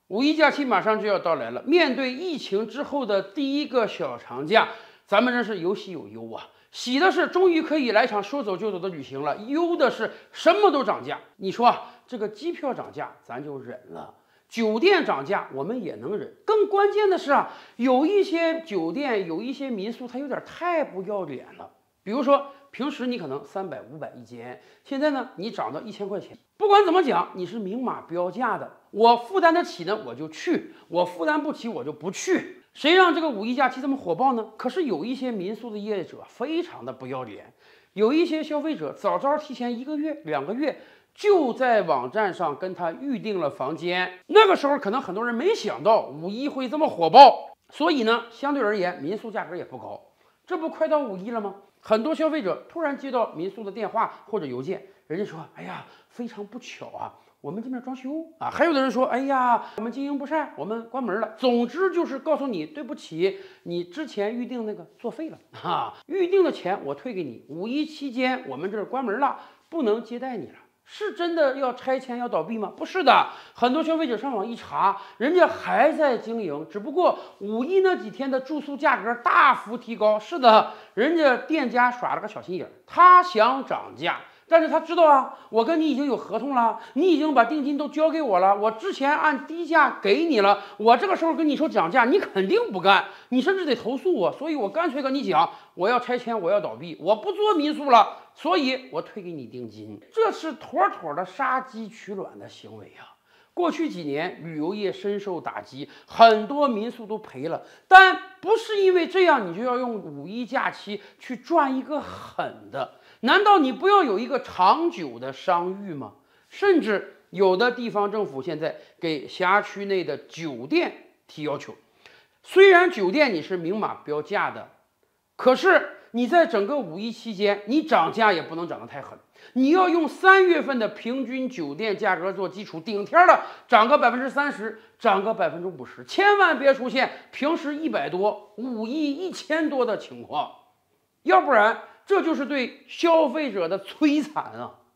五一假期马上就要到来了，面对疫情之后的第一个小长假，咱们真是有喜有忧啊。喜的是终于可以来场说走就走的旅行了，忧的是什么都涨价。你说啊，这个机票涨价咱就忍了，酒店涨价我们也能忍。更关键的是啊，有一些酒店、有一些民宿，它有点太不要脸了。比如说，平时你可能300、500一间，现在呢你涨到1000块钱。不管怎么讲，你是明码标价的，我负担得起呢我就去，我负担不起我就不去。谁让这个五一假期这么火爆呢？可是有一些民宿的业者非常的不要脸，有一些消费者早早提前1个月、2个月就在网站上跟他预定了房间。那个时候可能很多人没想到五一会这么火爆，所以呢，相对而言民宿价格也不高。这不快到五一了吗？很多消费者突然接到民宿的电话或者邮件，人家说：“哎呀，非常不巧啊，我们这边装修啊。”还有的人说：“哎呀，我们经营不善，我们关门了。”总之就是告诉你，对不起，你之前预定那个作废了啊，预定的钱我退给你。五一期间我们这儿关门了，不能接待你了。是真的要拆迁要倒闭吗？不是的，很多消费者上网一查，人家还在经营，只不过五一那几天的住宿价格大幅提高。是的，人家店家耍了个小心眼，他想涨价，但是他知道啊，我跟你已经有合同了，你已经把定金都交给我了，我之前按低价给你了，我这个时候跟你说涨价，你肯定不干，你甚至得投诉我，所以我干脆跟你讲，我要拆迁，我要倒闭，我不做民宿了。所以我退给你定金，这是妥妥的杀鸡取卵的行为啊！过去几年旅游业深受打击，很多民宿都赔了，但不是因为这样你就要用五一假期去赚一个狠的？难道你不要有一个长久的商誉吗？甚至有的地方政府现在给辖区内的酒店提要求，虽然酒店你是明码标价的，可是你在整个五一期间，你涨价也不能涨得太狠，你要用3月份的平均酒店价格做基础，顶天了涨个30%，涨个50%，千万别出现平时100多，五一1000多的情况，要不然这就是对消费者的摧残啊！